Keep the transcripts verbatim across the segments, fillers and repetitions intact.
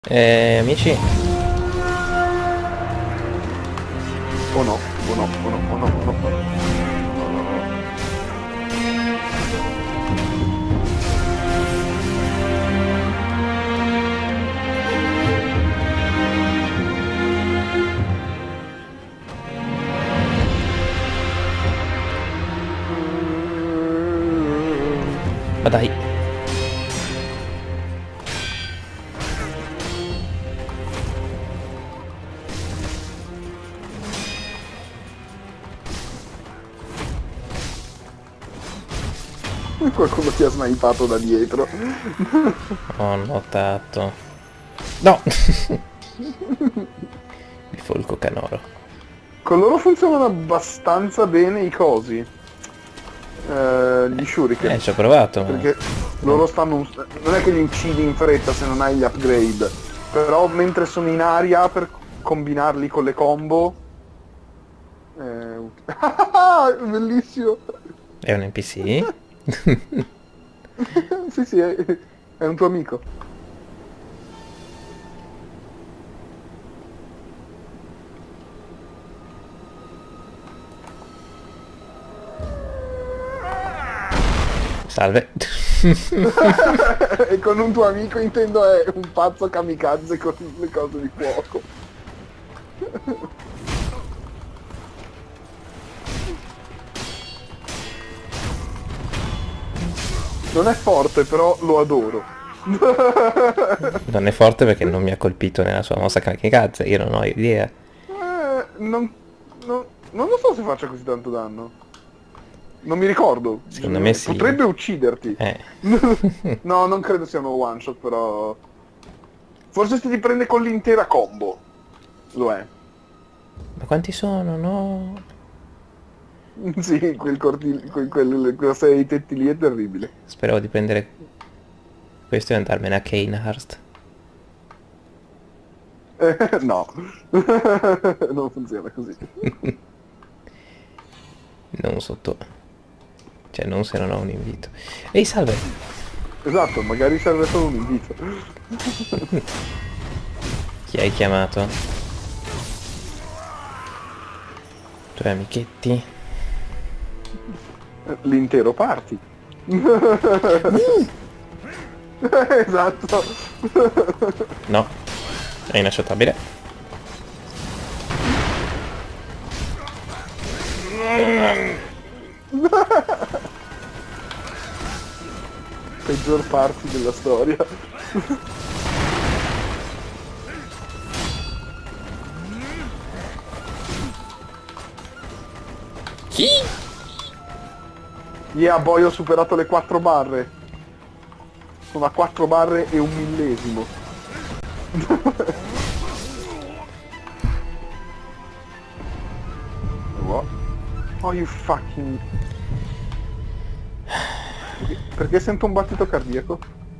Eh, amici, O no, o no, o no, o no, o no, o no. ma dai. Qualcuno ti ha snipato da dietro. Ho notato. No! Bifolco canoro. Con loro funzionano abbastanza bene i cosi. Eh, gli Eh, shuriken. ci ho provato, ma... Perché Non... loro stanno... un- Non è che li uccidi in fretta se non hai gli upgrade. Però mentre sono in aria, per combinarli con le combo... Eh... ut- Bellissimo! È un N P C? Sì, sì, è, è un tuo amico. Salve. E con un tuo amico intendo è un pazzo kamikaze con le cose di fuoco. Non è forte, però lo adoro. Non è forte perché non mi ha colpito nella sua mossa kamikaze, io non ho idea. Eh, non, non- non lo so se faccia così tanto danno. Non mi ricordo. Secondo me Bisogna- sì. Potrebbe ucciderti. Eh. No, non credo sia uno one shot, però... Forse se ti prende con l'intera combo. Lo è. Ma quanti sono? No. Sì, quel cortile, quel, quel, quella serie di tetti lì è terribile. Speravo di prendere questo e andarmene a Kanehurst. Eh, no. Non funziona così. Non sotto... Cioè, non se non ho un invito. Ehi, salve! Esatto, magari serve solo un invito. Chi hai chiamato? Tuoi amichetti? L'intero party. Esatto. No. È inaccettabile. Peggior party della storia. Chi? Yeah, boy, ho superato le quattro barre. Sono a quattro barre e un millesimo. What? Oh, you fucking... Perché, perché sento un battito cardiaco?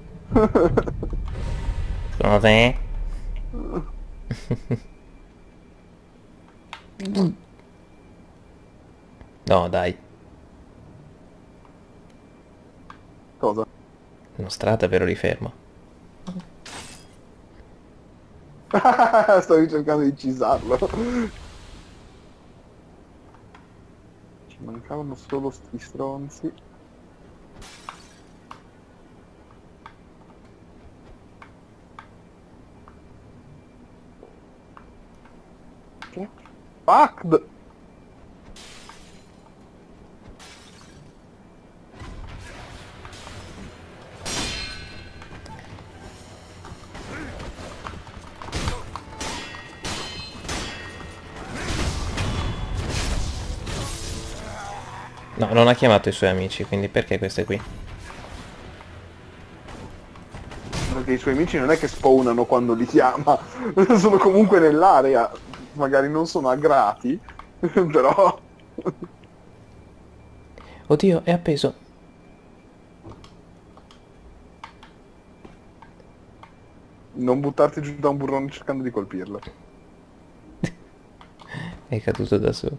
Sono te? No, dai. Cosa? Uno strada ve lo rifermo. Stavi cercando di cisarlo. Ci mancavano solo sti stronzi. Che? Fuck! the- No, non ha chiamato i suoi amici, quindi perché queste qui? Perché i suoi amici non è che spawnano quando li chiama, sono comunque nell'area, magari non sono aggrati, però Oddio, è appeso. non buttarti giù da un burrone cercando di colpirlo. È caduto da solo.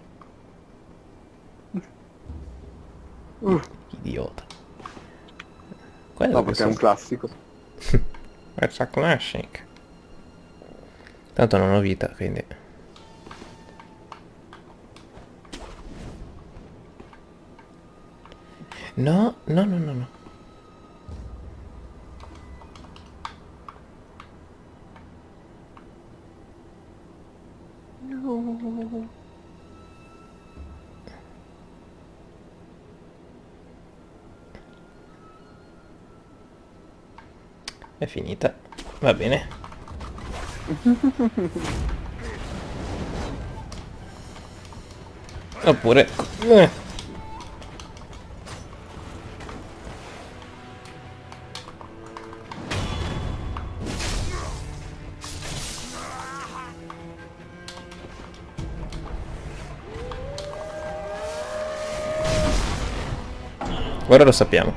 Uh, Idiota. Quello no, che perché è sono... un classico. It's a classic. Tanto non ho vita, quindi... No, no, no, no, no. No. È finita. Va bene. Oppure... Eh. Ora lo sappiamo.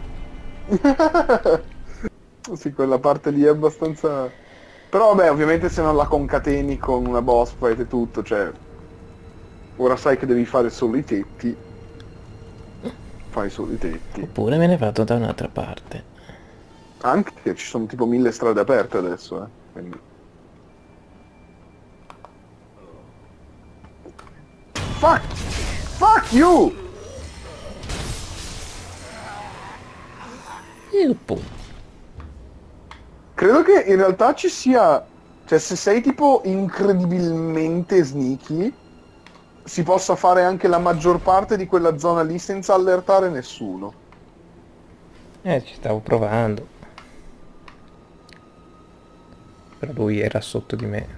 Sì, quella parte lì è abbastanza... Però vabbè, ovviamente se non la concateni con una boss fight e tutto, cioè... Ora sai che devi fare solo i tetti. Fai solo i tetti. Oppure me ne vado da un'altra parte. Anche ci sono tipo mille strade aperte adesso, eh. Quindi... Fuck! Fuck you! Yuppu. Credo che in realtà ci sia... Cioè, se sei tipo incredibilmente sneaky, si possa fare anche la maggior parte di quella zona lì senza allertare nessuno. Eh, ci stavo provando. Però lui era sotto di me.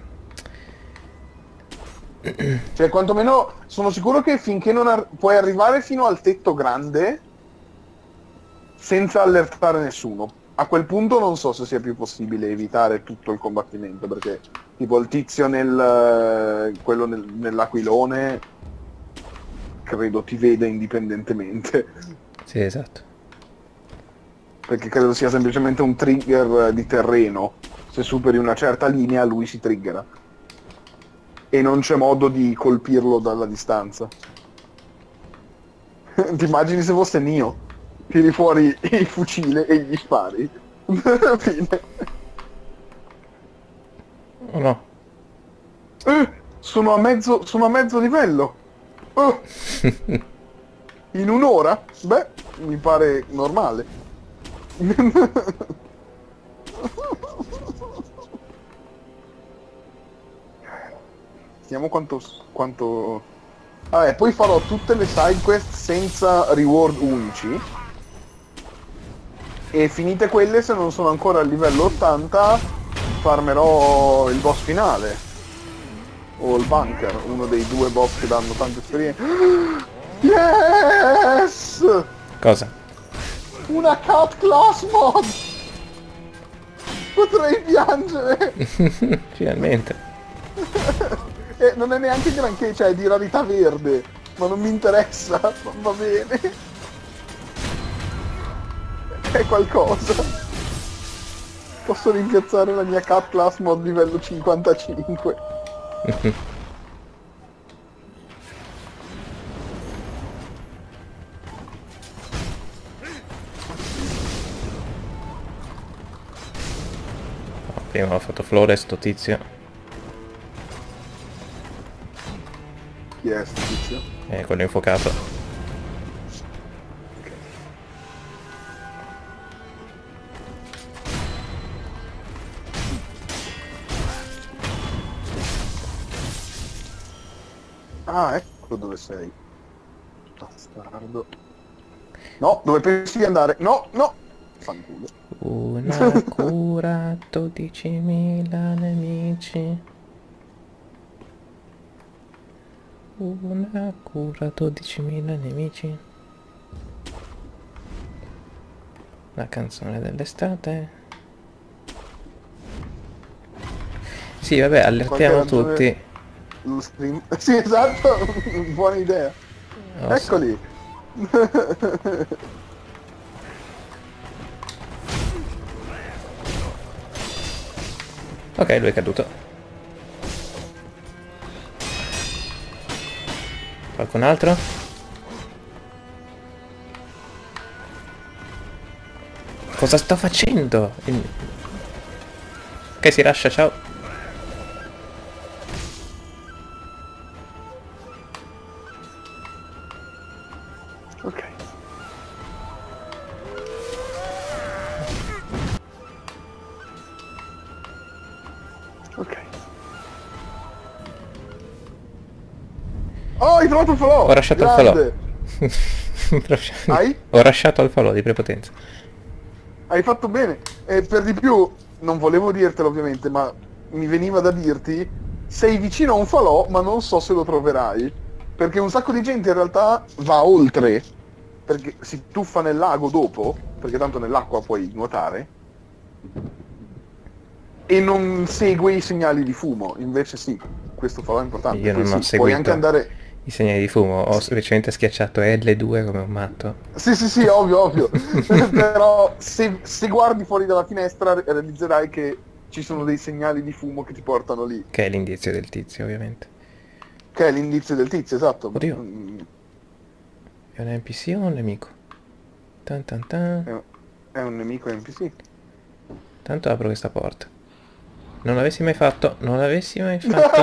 Cioè, quantomeno sono sicuro che finché non ar- puoi arrivare fino al tetto grande senza allertare nessuno. A quel punto non so se sia più possibile evitare tutto il combattimento, perché tipo il tizio nel quello nel, nell'aquilone credo ti veda indipendentemente. Sì, esatto. Perché credo sia semplicemente un trigger di terreno. Se superi una certa linea lui si triggera. E non c'è modo di colpirlo dalla distanza. Ti immagini se fosse Nioh? Tiri fuori il fucile e gli spari. Fine. Oh no. Eh, sono a mezzo, sono a mezzo livello. Oh. In un'ora? Beh, mi pare normale. Vediamo quanto... quanto... Vabbè, poi farò tutte le side quest senza reward unici. E finite quelle, se non sono ancora al livello ottanta, farmerò il boss finale. O il bunker, uno dei due boss che danno tante esperienze. Yes! Cosa? Una cut class mod! Potrei piangere! Finalmente. E non è neanche granché, cioè è di rarità verde, ma non mi interessa, va bene. È qualcosa. Posso rimpiazzare la mia cut class mod livello cinquantacinque. Prima ho fatto Flores, sto tizio. Chi è sto tizio? Eh, quello infuocato. Ah, ecco dove sei. Bastardo. No, dove pensi di andare? No, no! Fanculo. Una cura, dodicimila nemici. Una cura, dodicimila nemici. La canzone dell'estate. Sì, vabbè, allertiamo Qualche ragione- tutti. Lo stream... Sì, esatto, buona idea. Oh, Eccoli. ok, lui è caduto. Qualcun altro? Cosa sto facendo? Ok, si lascia, ciao. Ok. Oh, hai trovato il falò! Ho lasciato il Grande! falò. Hai? Ho lasciato il falò di prepotenza. Hai fatto bene. E per di più, non volevo dirtelo ovviamente, ma mi veniva da dirti, sei vicino a un falò, ma non so se lo troverai. Perché un sacco di gente in realtà va oltre, perché si tuffa nel lago dopo, perché tanto nell'acqua puoi nuotare, e non segue i segnali di fumo. Invece sì, questo falò è importante. Io Poi non ho sì, puoi anche seguito andare... i segnali di fumo, ho semplicemente schiacciato L due come un matto. Sì, sì, sì, ovvio, ovvio. Però se, se guardi fuori dalla finestra realizzerai che ci sono dei segnali di fumo che ti portano lì. Che è l'indizio del tizio, ovviamente. Che è l'indizio del tizio, esatto. Oddio. Mm, È un N P C o un nemico? Tan tan tan. È, è un nemico N P C. Tanto apro questa porta. Non l'avessi mai fatto, non l'avessi mai fatto.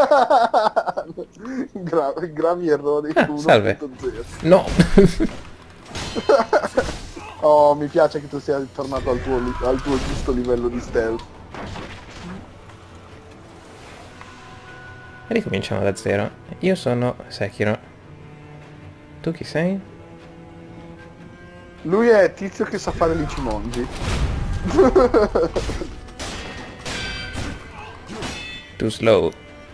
Gra- gravi errori Ah, su salve. uno punto zero. No! Oh, mi piace che tu sia tornato al tuo, li- al tuo giusto livello di stealth. Ricominciamo da zero. Io sono Sekiro. Tu chi sei? Lui è tizio che sa fare l'Ichimonji. Too slow.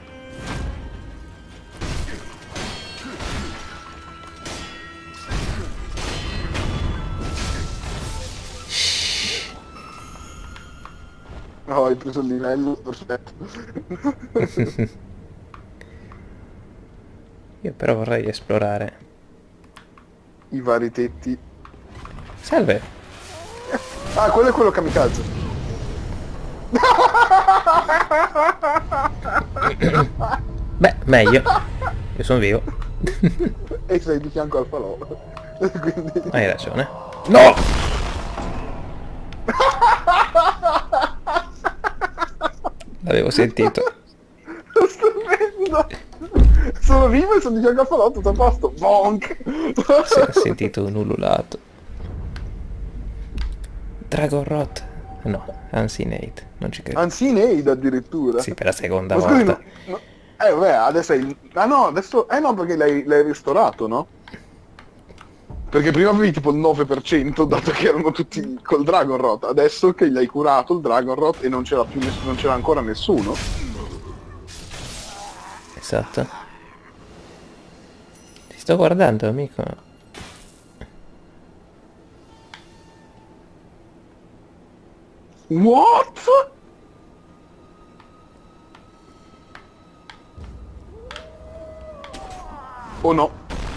Oh, hai preso il livello, perfetto. Io però vorrei esplorare. I vari tetti. Salve! Ah, quello è quello kamikaze. Beh, meglio. Io sono vivo. E sei di fianco al falò. Quindi... Hai ragione. No! L'avevo sentito. Stupendo! Sono vivo e sono di fianco al falò, tutto a posto. Bonk! Si è sentito un ululato. Dragon Rot. No, Unsinate. Non ci credo. Unseen addirittura. Sì, per la seconda Ma scusi, volta. no, no, eh vabbè, adesso hai... Ah no, adesso... Eh no, perché l'hai, l'hai ristorato, no? Perché prima avevi tipo il nove per cento, dato che erano tutti col Dragon Rot. Adesso che gli hai curato il Dragon Rot e non c'era più ness- non c'era ancora nessuno. Esatto. Ti sto guardando, amico. What? Oh no.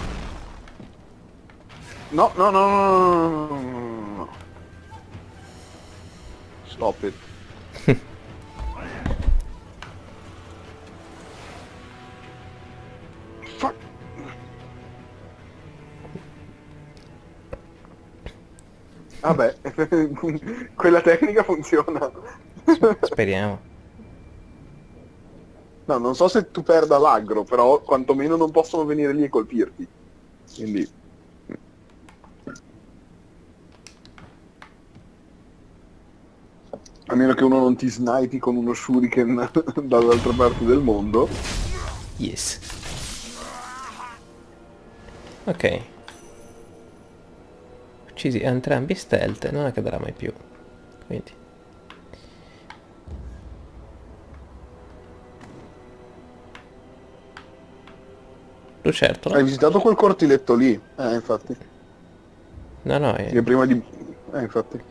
No, no, no, no, no, no, no, no. Stop it. Fuck. Vabbè, quella tecnica funziona. Speriamo. No, non so se tu perda l'aggro, però quantomeno non possono venire lì e colpirti. Quindi... A meno che uno non ti snipi con uno shuriken dall'altra parte del mondo. Yes. Ok. Uccisi entrambi stealth, non accadrà mai più. Quindi. Lucertola? Hai visitato quel cortiletto lì? Eh, infatti. No, no, è, Che prima di... Eh, infatti.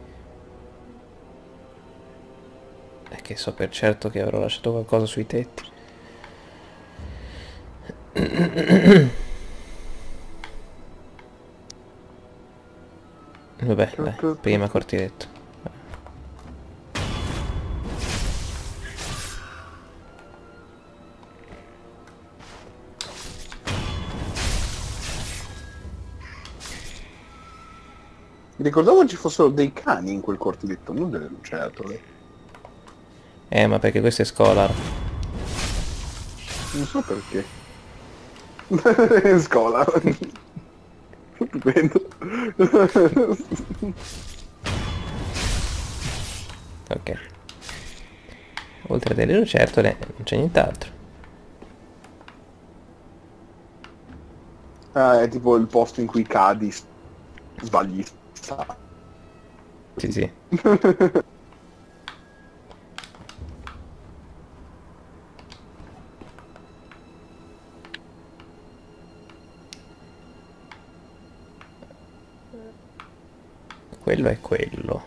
è che so per certo che avrò lasciato qualcosa sui tetti. Vabbè, dai, prima cortiletto. Mi ricordavo ci fossero dei cani in quel cortiletto, non delle lucertole. Eh, ma perché questo è Scholar. Non so perché. Scola. Stupendo. Ok. Oltre a delle lucertole non c'è nient'altro. Ah, è tipo il posto in cui cadi, s- sbagli. sa- Sì, sì. Quello è quello.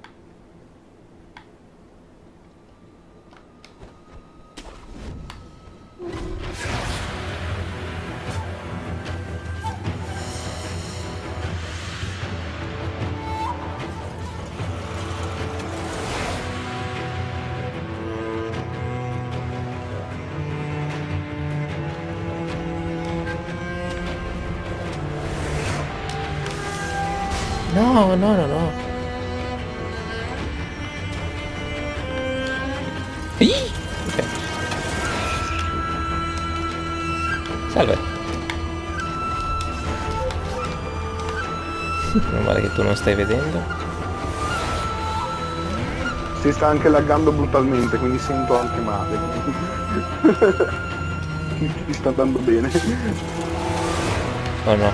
No, no, no, no. Ih! Ok. Salve. Meno male che tu non stai vedendo. Si sta anche laggando brutalmente, quindi sento anche male. Ti sta andando bene. Oh no.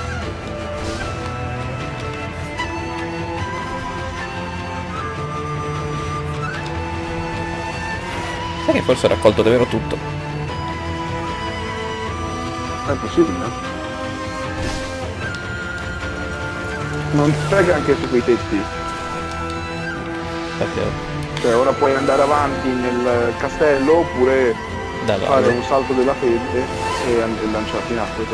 Sai che forse ho raccolto davvero tutto. È possibile? Non frega anche su quei tetti. Proprio Cioè, ora puoi andare avanti nel castello oppure da fare valle. un salto della fede e an- e lanciarti in acqua.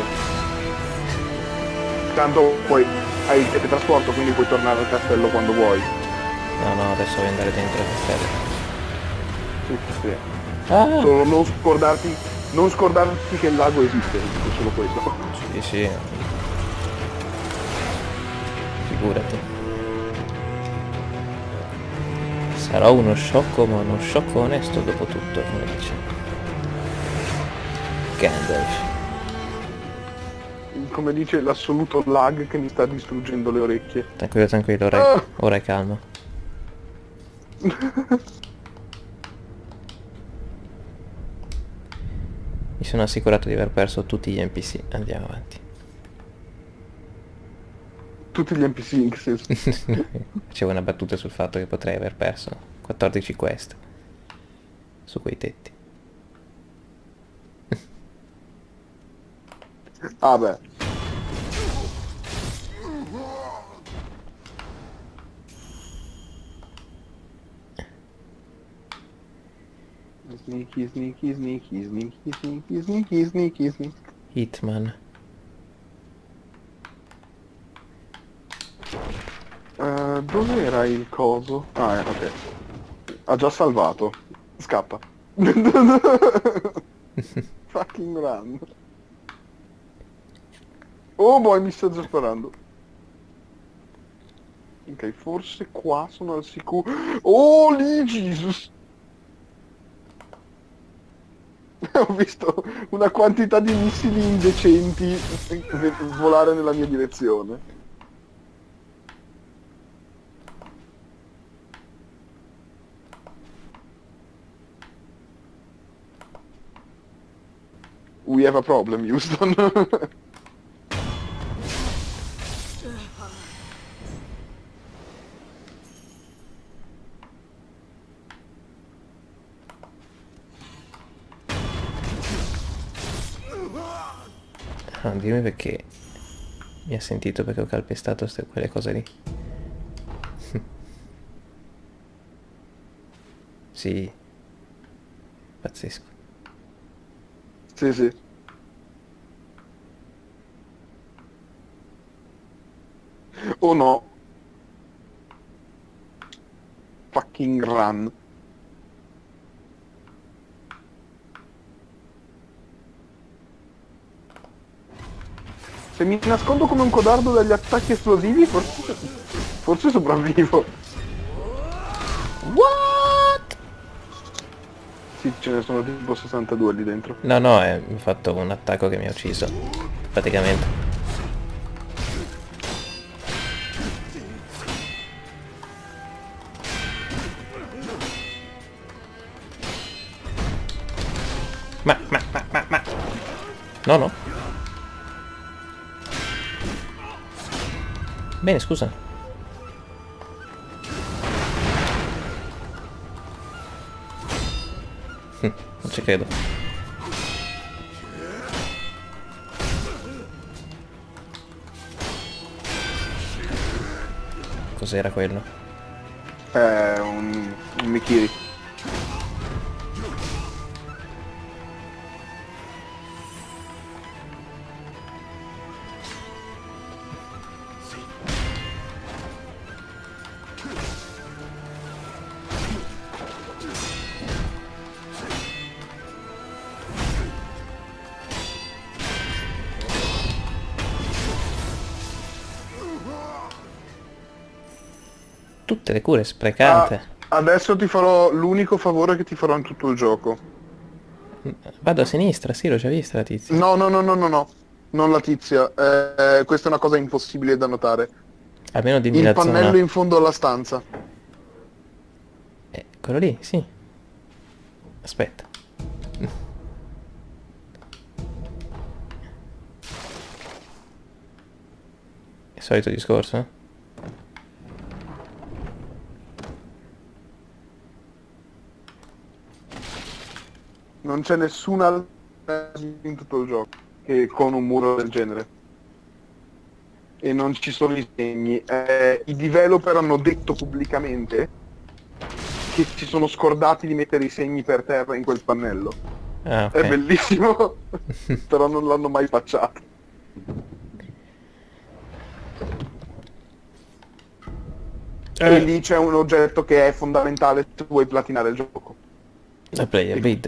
Tanto poi hai il teletrasporto, quindi puoi tornare al castello quando vuoi. No, no, adesso voglio andare dentro il castello. Sì, sì. Ah! Solo non scordarti, non scordarti che il lago esiste, è solo questo. Sì, sì. Figurati. Sarò uno sciocco, ma uno sciocco onesto dopo tutto, come dice Gandalf. Come dice l'assoluto lag che mi sta distruggendo le orecchie. Tranquillo, tranquillo, ora, Ah! ora è calmo. Mi sono assicurato di aver perso tutti gli N P C. Andiamo avanti. Tutti gli N P C in che senso? Facevo una battuta sul fatto che potrei aver perso quattordici quest su quei tetti. Ah beh. Sneaky, sneaky, sneaky, sneaky, sneaky, sneaky, sneaky, sneaky. Hitman. Uh, dov'era il coso? Ah, eh, ok. Ha già salvato. Scappa. Fucking run. Oh boy, mi sta già sparando. Ok, forse qua sono al sicuro. Oh, lì, Jesus! Ho visto una quantità di missili indecenti volare nella mia direzione. We have a problem, Houston. Ah, dimmi perché mi ha sentito perché ho calpestato ste- quelle cose lì. Sì. Pazzesco. Sì, sì. Oh no. Fucking run. Se mi nascondo come un codardo dagli attacchi esplosivi, forse, forse sopravvivo. What? Sì, ce ne sono tipo sessantadue lì dentro. No, no, eh, mi ha fatto un attacco che mi ha ucciso. Praticamente. Ma, ma, ma, ma, ma. No, no. Bene, scusa. Hm, non ci credo. Cos'era quello? È un, un Mikiri. Tutte le cure sprecate. Ah, adesso ti farò l'unico favore che ti farò in tutto il gioco. Vado a sinistra, sì, l'ho già vista la tizia. No, no, no, no, no, no. Non la tizia. Eh, questa è una cosa impossibile da notare. Almeno dimmi Il la pannello zona. in fondo alla stanza. Eh, quello lì, sì. Aspetta. Il solito discorso, eh? Non c'è nessuna in tutto il gioco che con un muro del genere. E non ci sono i segni. Eh, I developer hanno detto pubblicamente che si sono scordati di mettere i segni per terra in quel pannello. Ah, ok. È bellissimo, però non l'hanno mai facciato. Eh. E lì c'è un oggetto che è fondamentale se vuoi platinare il gioco. La player bid.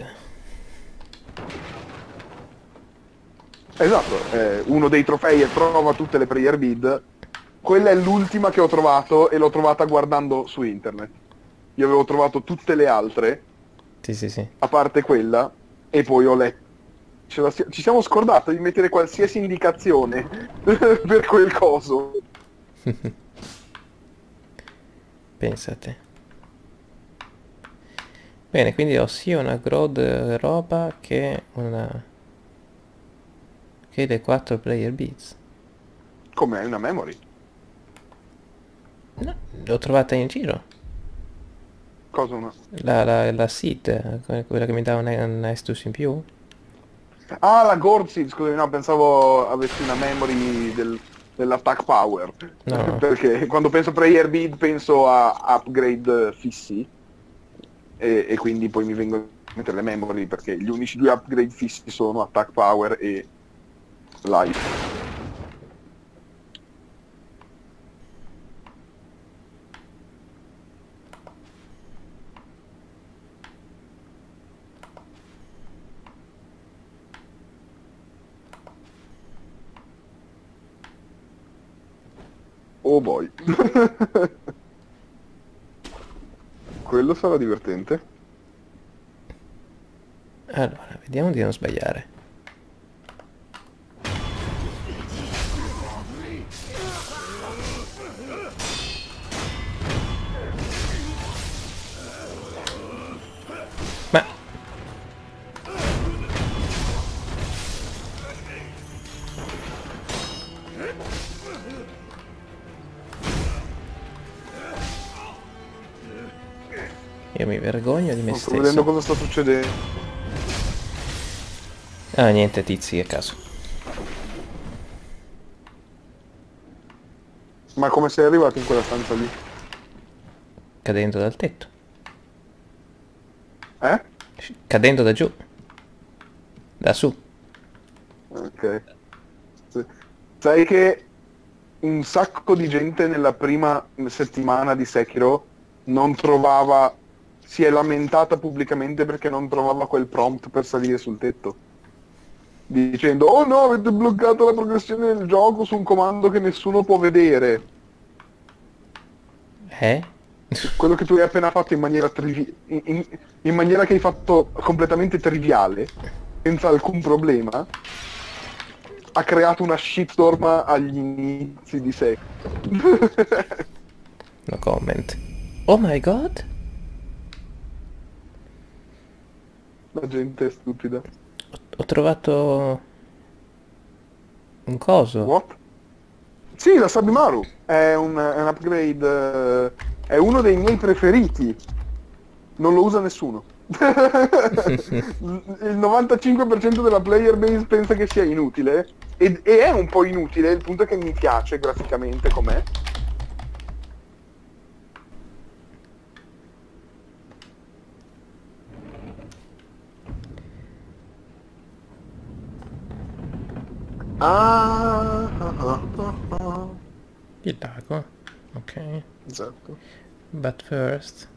Esatto, eh, uno dei trofei è trova tutte le prayer bead. Quella è l'ultima che ho trovato e l'ho trovata guardando su internet. Io avevo trovato tutte le altre, Sì, sì, sì. a parte quella, e poi ho letto. Ce la si- Ci siamo scordati di mettere qualsiasi indicazione per quel coso. Pensa a te. Bene, quindi ho sia una Grod roba che una... che le quattro player beats. Com'è una memory? No, l'ho trovata in giro. Cosa una? La, la, la seed, quella che mi dà un, un Estus in più. Ah, la Gourd Seed, scusami, no, pensavo avessi una memory del, dell'attack power. No. Perché quando penso prayer bead penso a upgrade fissi. E, e quindi poi mi vengono a mettere le memory perché gli unici due upgrade fissi sono attack power e life. Oh boy. Quello sarà divertente. Allora, vediamo di non sbagliare. Ma... io mi vergogno di me Non sto vedendo stesso. cosa sta succedendo. Ah, niente, tizi, a caso. Ma come sei arrivato in quella stanza lì? Cadendo dal tetto. Eh? Cadendo da giù. Da su. Ok. Sì. Sai che un sacco di gente nella prima settimana di Sekiro non trovava, si è lamentata pubblicamente perché non trovava quel prompt per salire sul tetto. Dicendo, oh no, avete bloccato la progressione del gioco su un comando che nessuno può vedere. Eh? Quello che tu hai appena fatto in maniera trivi- in, in- in maniera che hai fatto completamente triviale, senza alcun problema, ha creato una shitstorm agli inizi di sé. No comment. Oh my god? La gente è stupida. ho trovato un coso. What? Sì, la Sabimaru è un, è un upgrade, eh, è uno dei miei preferiti. Non lo usa nessuno. Il novantacinque per cento della player base pensa che sia inutile. E, e è un po' inutile, il punto è che mi piace graficamente com'è. Ah, ah, ah, ah, ah. Il lago. Ok. Esatto. But first.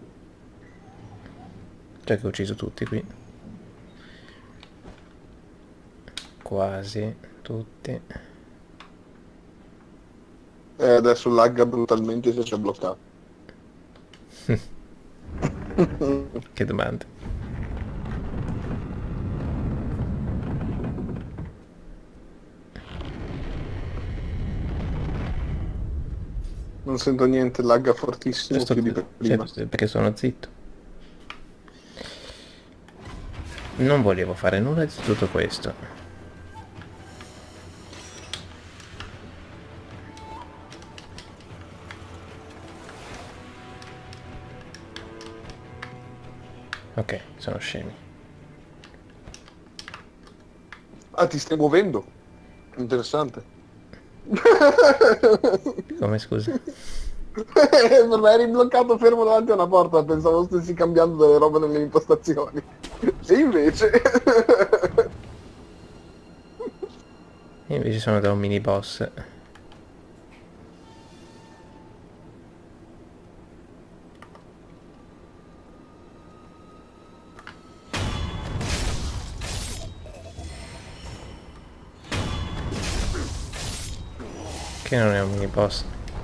Cioè che ho ucciso tutti qui. Quasi tutti. E adesso lagga brutalmente se c'è bloccato. Che domanda. Non sento niente, lagga fortissimo Sto, più di prima. cioè, perché sono zitto. Non volevo fare nulla di tutto questo. Ok, sono scemi. Ah, ti stai muovendo? Interessante. Come, scusa? Per me eri bloccato fermo davanti a una porta, pensavo stessi cambiando delle robe nelle impostazioni. E invece... E invece sono da un mini boss. Che non è un mini boss.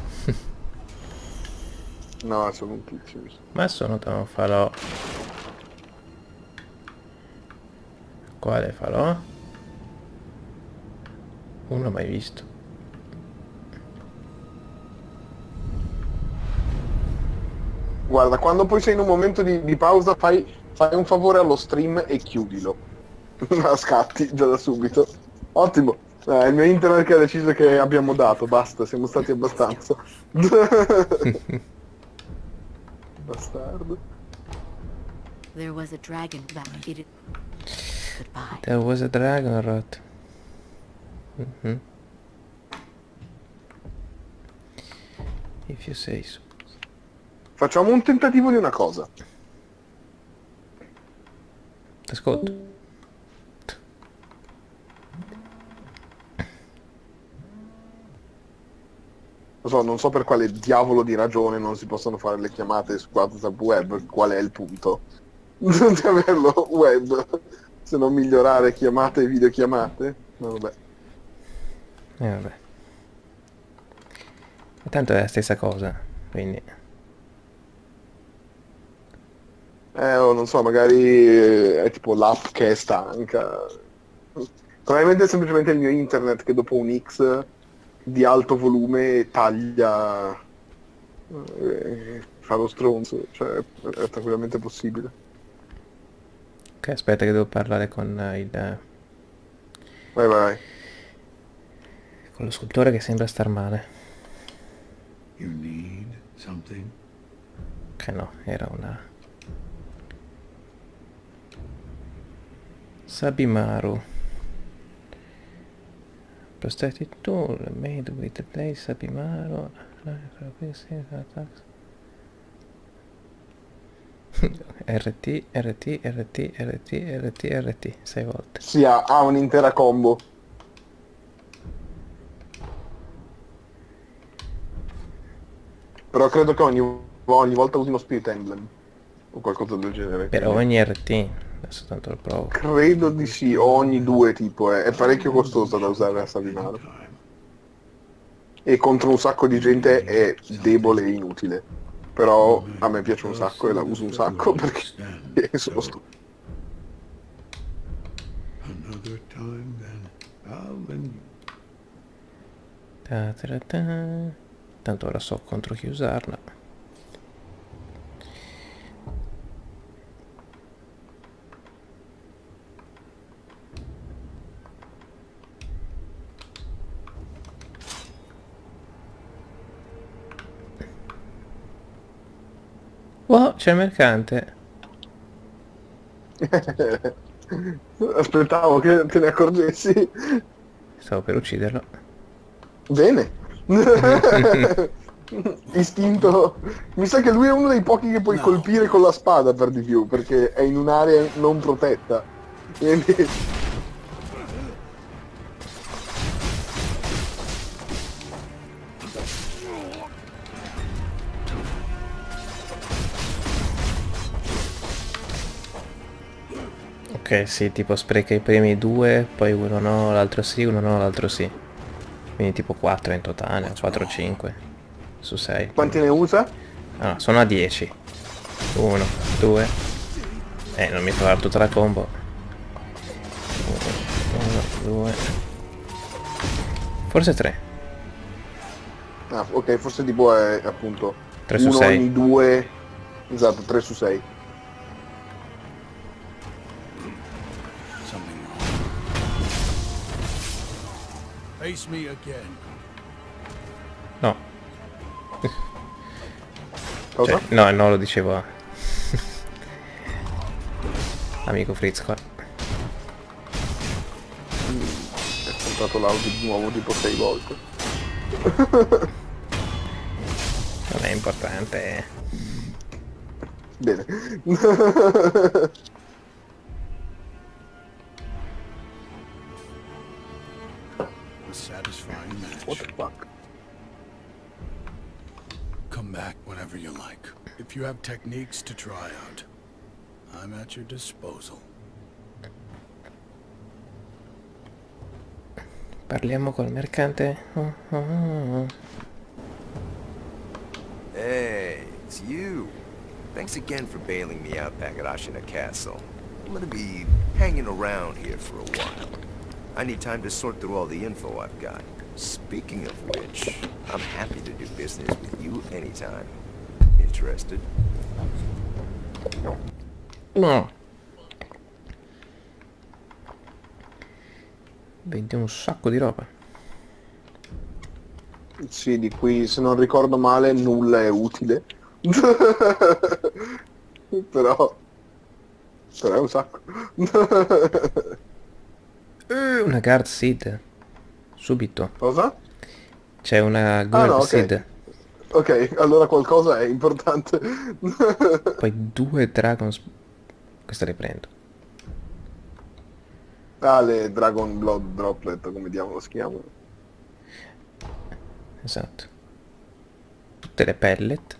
No, sono un tizio. Ma sono da un falò. Quale falò? Uno mai visto. Guarda, quando poi sei in un momento di, di pausa, fai, fai un favore allo stream e chiudilo. A scatti, già da subito. Ottimo. Eh, il mio internet che ha deciso che abbiamo dato, basta, siamo stati abbastanza. Bastardo. There was a dragon that it is goodbye. There was a dragon rot. Mhm. If you say so. Facciamo un tentativo di una cosa. Ascolto. Lo so, non so per quale diavolo di ragione non si possono fare le chiamate su WhatsApp web, qual è il punto di averlo web, se non migliorare chiamate e videochiamate. No, vabbè. Eh vabbè. E tanto è la stessa cosa, quindi. Eh, o non so, magari è tipo l'app che è stanca. Probabilmente è semplicemente il mio internet che dopo un X di alto volume taglia, eh, fa lo stronzo, cioè è tranquillamente possibile. Ok, aspetta che devo parlare con eh, il... Vai vai. con lo scultore che sembra star male. You need something? Che no, era una... Sabimaru. Prosthetic tool made with the place Sabimaru. R T, R T, R T, R T, R T, R T, sei volte. Sì, ha, ha un'intera combo. Però credo che ogni, ogni volta usi uno Spirit Emblem o qualcosa del genere. Per ogni R T, adesso tanto lo provo. Credo di sì, o ogni due tipo, è, è parecchio costosa da usare a Sabimaru. E contro un sacco di gente è debole e inutile. Però a me piace un sacco e la uso un sacco perché sono stupido. Another time then I'll lend you. Ta ta ta. Tanto ora so contro chi usarla. Oh, c'è il mercante. Aspettavo che te ne accorgessi. Stavo per ucciderlo. Bene. Istinto. Mi sa che lui è uno dei pochi che puoi No. colpire con la spada per di più, perché è in un'area non protetta. Quindi... Ok, sì, tipo spreca i primi due, poi uno no, l'altro sì, uno no, l'altro sì. Quindi tipo quattro in totale, quattro cinque su sei. Quanti ne usa? Ah, no, sono a dieci. uno, due. Eh, non mi fa fare tutta la combo. uno, due. Forse tre. Ah, ok, forse tipo è appunto tre su uno sei. ogni due. Esatto, tre su sei. Something wrong. Face me again. No. Cosa? Cioè, no, no, lo dicevo a... amico Fritz qua. È saltato l'audio di nuovo tipo sei volte. Non è importante. Bene. A satisfying What the match. fuck? Come back whenever you like. If you have techniques to try out, I'm at your disposal. Parliamo col mercante. Oh, oh, oh. Hey, it's you. Thanks again for bailing me out back at Ashina Castle. I'm gonna be hanging around here for a while. I need time to sort through all the info I've got. Speaking of which, I'm happy to do business with you anytime. Interested? No. Vendi un sacco di roba. Sì, di cui se non ricordo male nulla è utile. Però... Però è un sacco. Eh, una guard seed. Subito. Cosa? C'è una Ah guard no, ok. seed. Ok, allora qualcosa è importante. Poi due dragons. Questa le prendo. Ah, le Dragon Blood Droplet, come diavolo si chiamano. Esatto. Tutte le pellet.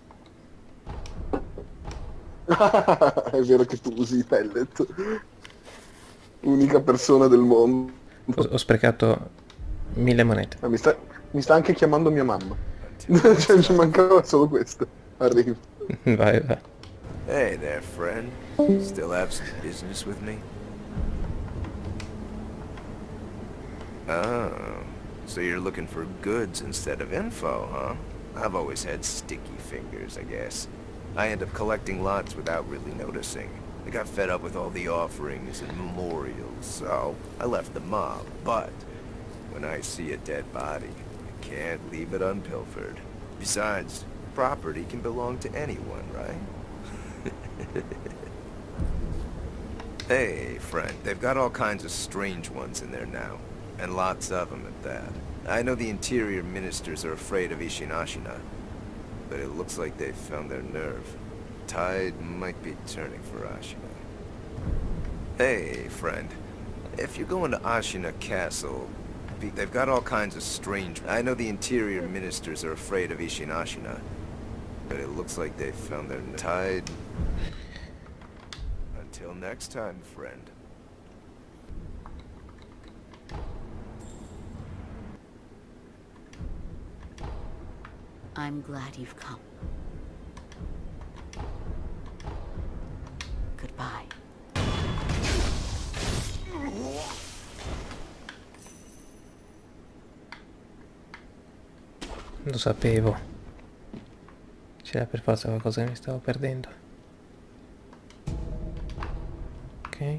È vero che tu usi i pellet. Unica persona del mondo. Ho, ho sprecato mille monete. Ah, mi, sta, mi sta anche chiamando mia mamma. Until Cioè, next ci time. mancava solo questo. Arrivo. Vai, vai. Hey there, friend. Still have some business with me? Oh, so you're looking for goods instead of info, huh? I've always had sticky fingers, I guess. I end up collecting lots without really noticing. I got fed up with all the offerings and memorials, so I left the mob. But when I see a dead body, I can't leave it unpilfered. Besides, property can belong to anyone, right? Hey, friend, they've got all kinds of strange ones in there now. And lots of them at that. I know the interior ministers are afraid of Ishinashina, but it looks like they've found their nerve. Tide might be turning for Ashina. Hey, friend, if you're going to Ashina Castle, be- they've got all kinds of strange... I know the interior ministers are afraid of Ishinashina, but it looks like they've found their ner- Tide... Until next time, friend. I'm glad you've come. Goodbye. Lo sapevo. C'era per forza qualcosa che mi stavo perdendo. Ok.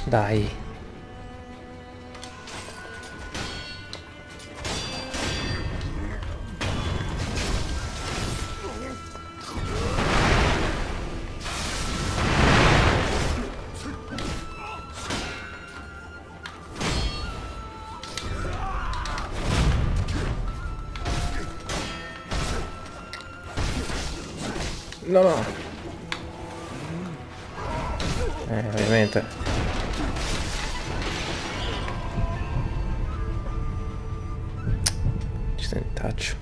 Dai. No, no. Eh, ovviamente. Ci sta in touch.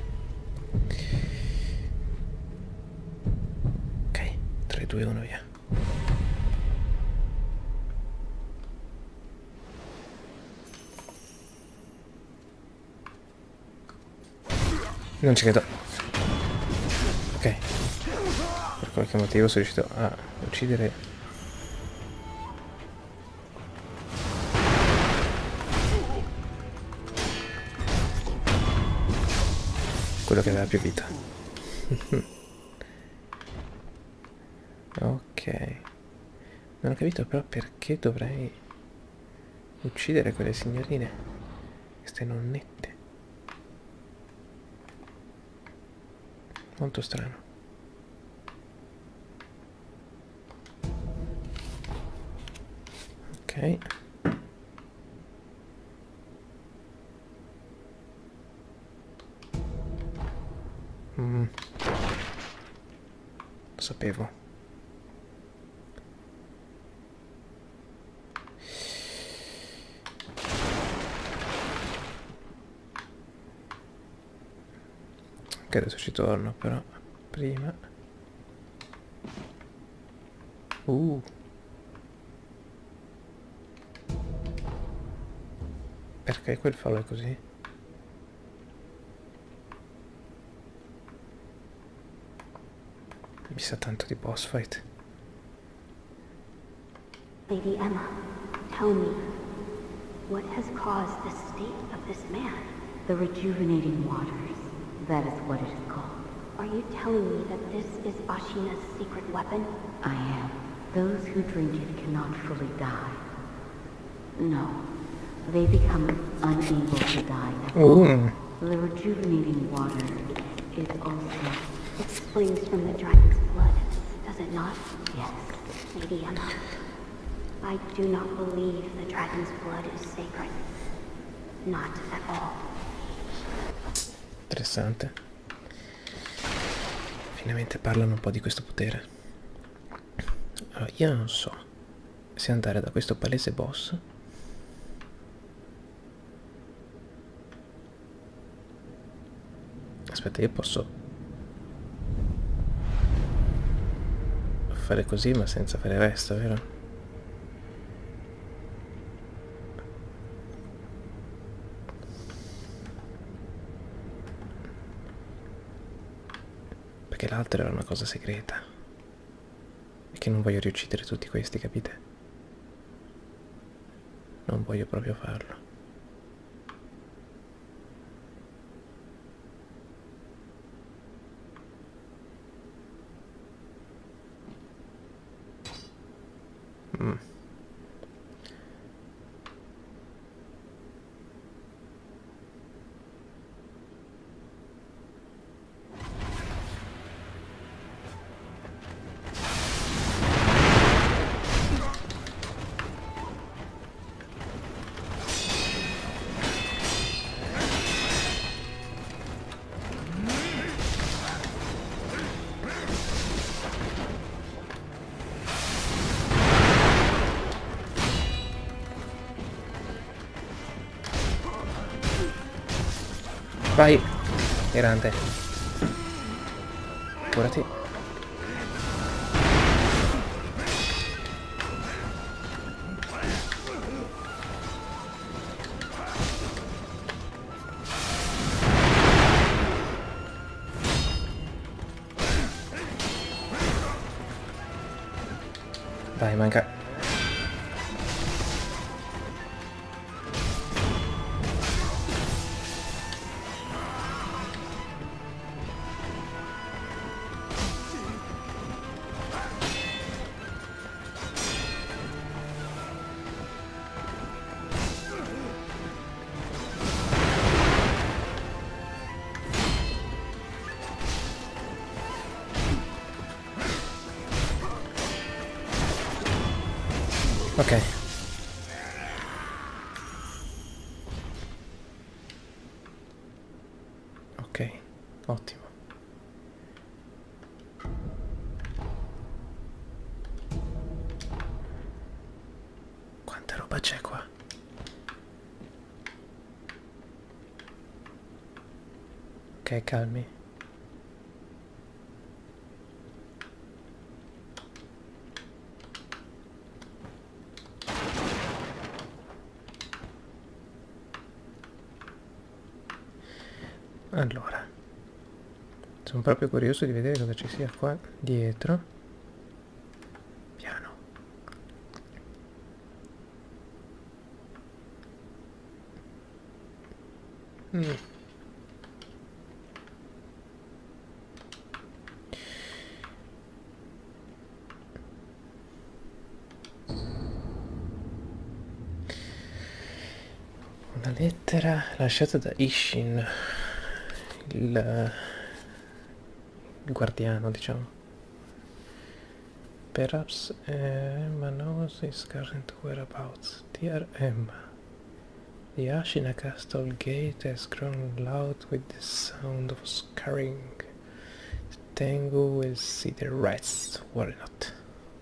Ok, tre, due, uno, via. Non ci credo. Ok. Per qualche motivo sono riuscito a uccidere quello che aveva più vita. Ok. Non ho capito però perché dovrei uccidere quelle signorine, queste nonnette. Molto strano. Ok. Mm. Lo sapevo. Ok, adesso ci torno, però prima... Uh. Perché quel fallo è così? Mi sa tanto di boss fight. Lady Emma, tell me, what has caused the state of this man? The rejuvenating waters. That is what it is called. Are you telling me that this is Ashina's secret weapon? I am. Those who drink it cannot fully die. No. They become unable to die at all. Uh. The rejuvenating water is also... It springs from the dragon's blood, does it not? Yes. Lady Emma, I do not believe the dragon's blood is sacred. Not at all. Interessante. Finalmente parlano un po' di questo potere. Allora, io non so se andare da questo palese boss aspetta, io posso fare così ma senza fare il resto, vero? Perché l'altro era una cosa segreta e che non voglio riuccidere tutti questi, capite? Non voglio proprio farlo. Mm. Vai, grande. Curati. Vai, manca. Ok. Ok, ottimo. Quanta roba c'è qua? Ok, calmi. Allora, sono proprio curioso di vedere cosa ci sia qua dietro. Piano. Mm. Una lettera lasciata da Ishin, il, il guardiano, diciamo. Perhaps Emma knows his current whereabouts. Dear Emma, the Ashina castle gate has grown loud with the sound of scurrying. Tengu will see the rest, worry not.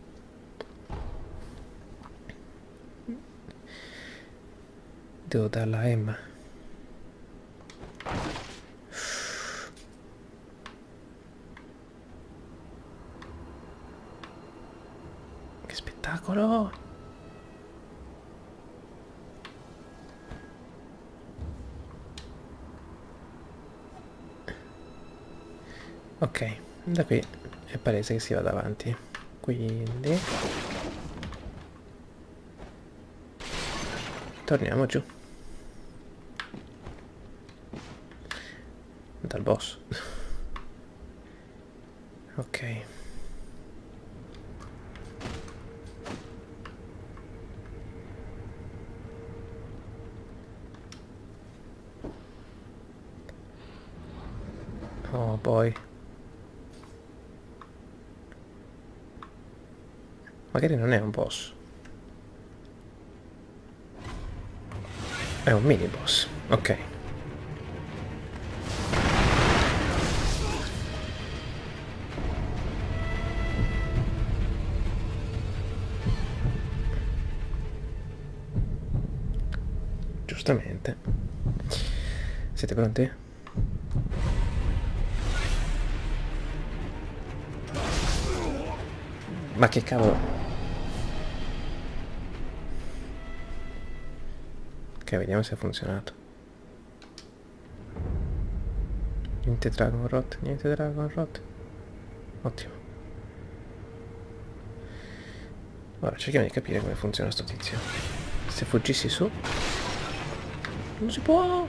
Devo darla a Emma. Che spettacolo! Ok, da qui è palese che si vada avanti. Quindi torniamo giù. Dal boss. Ok. Oh poi magari non è un boss, è un mini boss. Ok. Giustamente. Siete pronti? Ma che cavolo? Ok, vediamo se ha funzionato. Niente Dragon Rot, niente Dragon Rot. Ottimo. Ora cerchiamo di capire come funziona sto tizio. Se fuggissi su... non si può!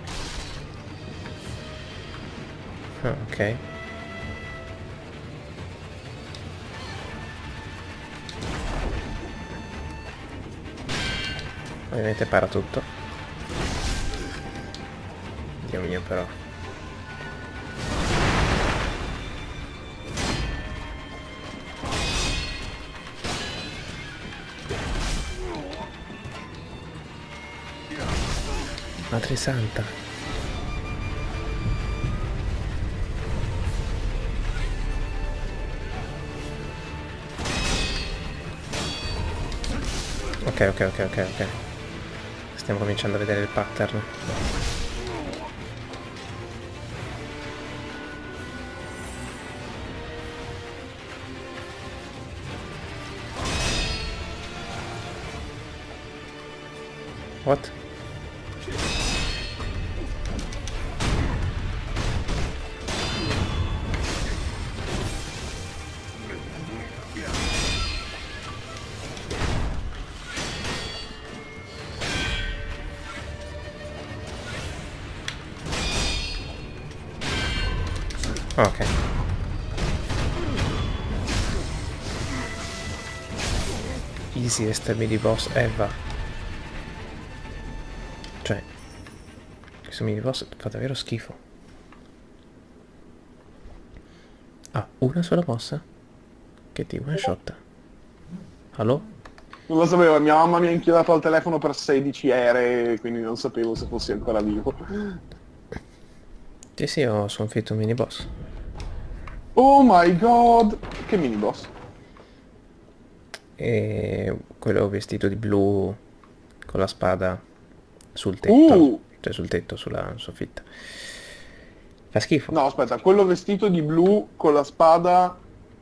Ah, ok. Ovviamente para tutto. Dio mio però. Madre santa. Ok, ok, ok, ok, ok. Stiamo cominciando a vedere il pattern. What? Ok. Easiest mini boss ever. Cioè, questo mini boss fa davvero schifo. Ah, una sola mossa che ti one shot. Allo? Non lo sapevo, mia mamma mi ha inchiodato al telefono per sedici ere, quindi non sapevo se fossi ancora vivo. Sì, sì, ho sconfitto un mini boss. Oh my god! Che mini boss? E quello vestito di blu con la spada sul tetto. Uh! Cioè sul tetto, sulla soffitta. Fa schifo. No, aspetta, quello vestito di blu con la spada...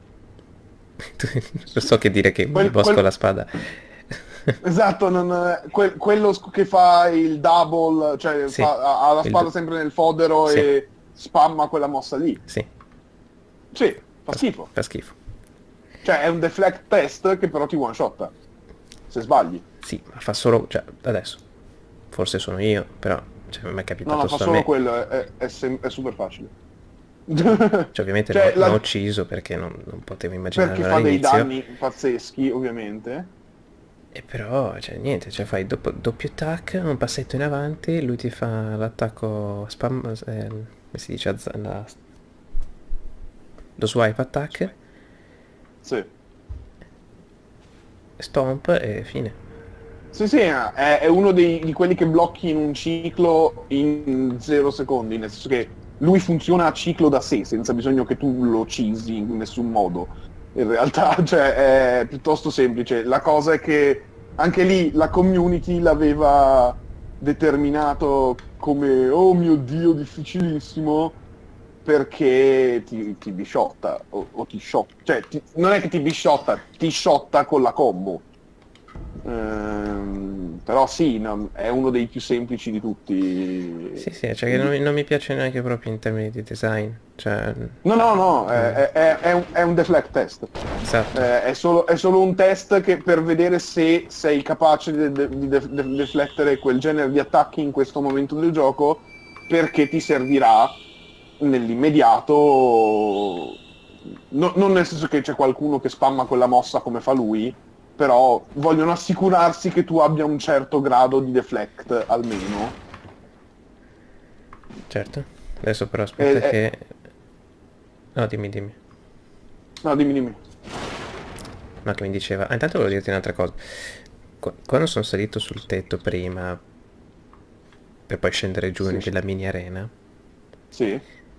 Non so che dire che un Quel- boss quel- con la spada. Esatto, non, que- quello sc- che fa il double, cioè Sì, fa- ha ha la il spada du- sempre nel fodero Sì. e spamma quella mossa lì. Sì, Sì, fa schifo. fa schifo. Cioè è un deflect test che però ti one shotta. Se sbagli. Sì, ma fa solo... Cioè, adesso. Forse sono io, però... Cioè, mi è No, capitato no, fa solo a solo me. quello, è, è- è sem- è super facile. Cioè, ovviamente Cioè, non la- l'ho ucciso perché non, non potevo immaginare Perché fa dei all'inizio. danni pazzeschi, ovviamente. E però, cioè, niente, cioè fai doppio, doppio attack, un passetto in avanti, lui ti fa l'attacco spam... eh, come si dice? azza- la- lo swipe attack, Sì. stomp e fine. Sì, sì, è, è uno dei- di quelli che blocchi in un ciclo in zero secondi, nel senso che lui funziona a ciclo da sé, senza bisogno che tu lo uccisi in nessun modo. In realtà, cioè, è piuttosto semplice. La cosa è che anche lì la community l'aveva determinato come oh mio Dio, difficilissimo, perché ti, ti bisciotta, o, o ti shotta. Cioè, ti- non è che ti bisciotta, ti shotta con la combo. Ehm, però sì, no, è uno dei più semplici di tutti. Sì, sì, cioè che non, mi- non mi piace neanche proprio in termini di design. Cioè, No, no, no, è, è- è un, è un deflect test. esatto. Eh, è, solo, è solo un test che per vedere se sei capace di, de- di def- de- deflettere quel genere di attacchi in questo momento del gioco, perché ti servirà nell'immediato. No- non nel senso che c'è qualcuno che spamma quella mossa come fa lui, però vogliono assicurarsi che tu abbia un certo grado di deflect almeno. Certo. Adesso però aspetta Eh, che... No, dimmi, dimmi. No, dimmi, dimmi. No, che mi diceva... Ah, intanto volevo dirti un'altra cosa. Qu- Quando sono salito sul tetto prima, per poi scendere giù Sì. nella mini arena, Sì.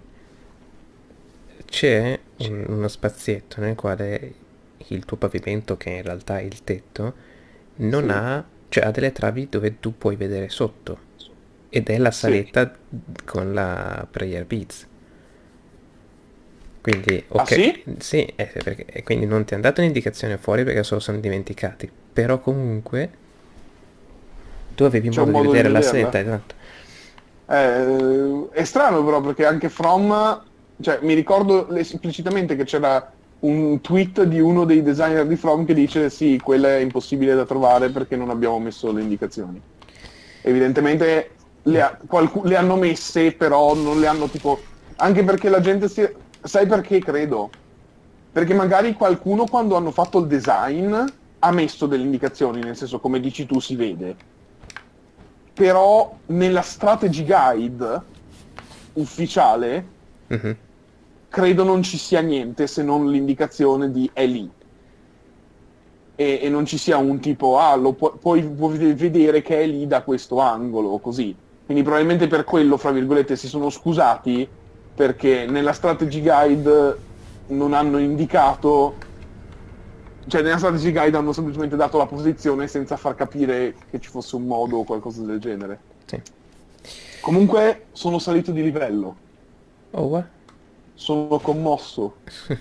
c'è un- uno spazietto nel quale il tuo pavimento, che in realtà è il tetto, non Sì. ha... Cioè ha delle travi dove tu puoi vedere sotto. Ed è la Sì. saletta con la prayer beads. Quindi, ok, Ah, sì? sì, eh, perché, e quindi non ti hanno dato un'indicazione fuori perché se lo sono dimenticati. Però comunque tu avevi C'è un modo di modo di vedere la vederla? saletta, esatto. Eh, è strano però perché anche From, cioè mi ricordo esplicitamente che c'era un tweet di uno dei designer di From che dice sì, quella è impossibile da trovare perché non abbiamo messo le indicazioni. Evidentemente le, ha- qualcu- le hanno messe, però non le hanno tipo... Anche perché la gente si... Sai perché credo? Perché magari qualcuno quando hanno fatto il design ha messo delle indicazioni, nel senso come dici tu si vede. Però nella strategy guide ufficiale Mhm. credo non ci sia niente se non l'indicazione di è lì. E, e non ci sia un tipo, ah, lo pu- puoi, puoi vedere che è lì da questo angolo, o così. Quindi probabilmente per quello, fra virgolette, si sono scusati, perché nella strategy guide non hanno indicato, cioè nella strategy guide hanno semplicemente dato la posizione senza far capire che ci fosse un modo o qualcosa del genere. Sì. Comunque sono salito di livello, Oh, what? sono commosso.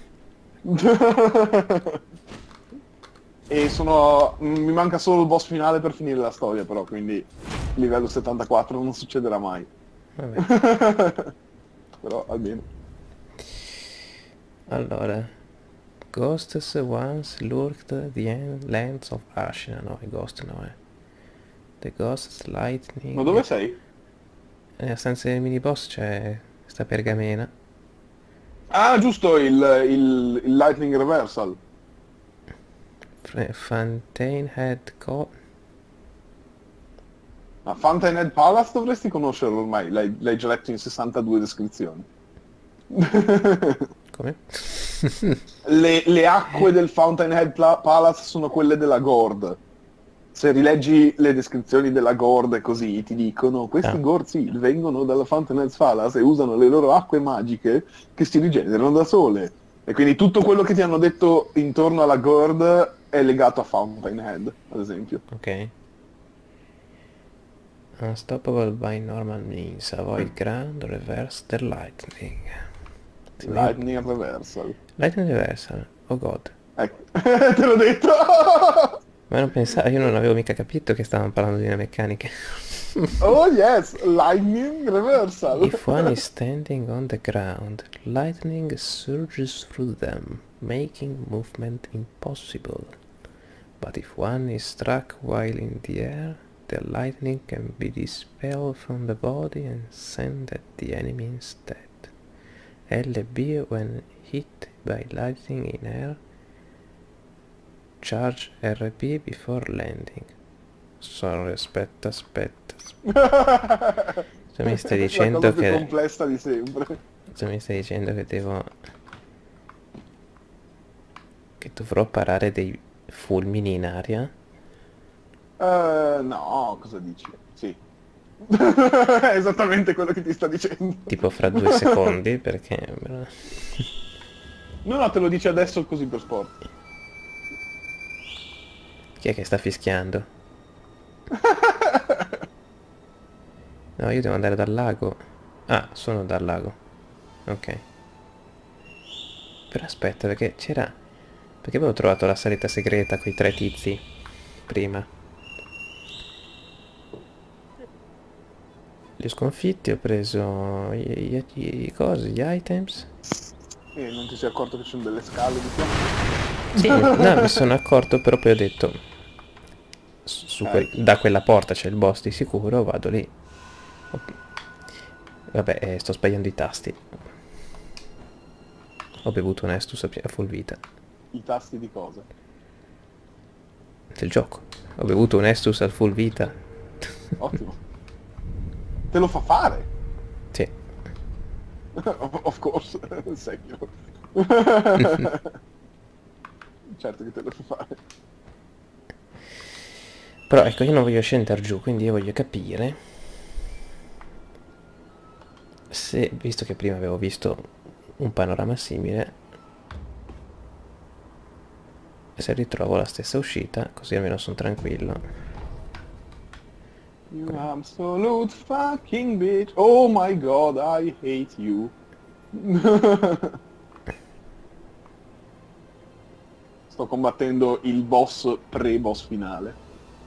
E sono... mi manca solo il boss finale per finire la storia però, quindi livello settantaquattro non succederà mai. Vabbè. Però almeno. Allora, Ghosts once lurked the en- lands of Ashina. No, i ghost no, eh. The Ghosts Lightning. Ma dove sei? Nella stanza del mini boss c'è sta pergamena. Ah, giusto, il, il, il Lightning Reversal. F- Fountainhead Co... Ma Fountainhead Palace dovresti conoscerlo ormai, l'hai, l'hai già letto in sessantadue descrizioni. Come? le, le acque del Fountainhead Pla- Palace sono quelle della Gord. se rileggi le descrizioni della Gord e così, ti dicono questi Ah. Gord sì, vengono dalla Fountainhead's Palace e usano le loro acque magiche che si rigenerano da sole. E quindi tutto quello che ti hanno detto intorno alla Gord è legato a Fountainhead, ad esempio. Ok. Unstoppable by normal means. Avoid ground, reverse the lightning. Sì, ma io- Lightning Reversal. Lightning reversal. Oh god. Ecco, te l'ho detto! Ma non pensavo, io non avevo mica capito che stavano parlando di meccaniche. Oh yes, Lightning Reversal. If one is standing on the ground, lightning surges through them, making movement impossible. But if one is struck while in the air, the lightning can be dispelled from the body and sent at the enemy instead. L B when hit by lightning in air, charge R P before landing. Sorry, aspetta, aspetta. aspetta. Cioè mi stai dicendo La cosa più che... complessa di sempre. Cioè mi stai dicendo che devo... che dovrò parare dei fulmini in aria? Eh, no, cosa dici? Sì. È esattamente quello che ti sta dicendo. Tipo fra due secondi, perché... No, no, te lo dice adesso così per sport. Chi è che sta fischiando? No, io devo andare dal lago. Ah, sono dal lago. Ok. Però aspetta, perché c'era... Perché avevo trovato la salita segreta con i tre tizi prima. Li ho sconfitti, ho preso i, i, i, i cosi, gli items. E non ti sei accorto che ci sono delle scale di qua? Sì, no, mi sono accorto, però poi ho detto... Su, su quel- da quella porta c'è il boss di sicuro, vado lì. Ok. Vabbè, eh, sto sbagliando i tasti. Ho bevuto un Estus a pi- a full vita. I tasti di cosa? Del gioco. Ho bevuto un Estus al full vita. Ottimo. Te lo fa fare? Sì. Of course, Sekiro. Certo che te lo fa fare. Però ecco, io non voglio scendere giù, quindi io voglio capire se, visto che prima avevo visto un panorama simile, se ritrovo la stessa uscita, così almeno sono tranquillo. You absolute fucking bitch. Oh my god, I hate you. Sto combattendo il boss pre-boss finale.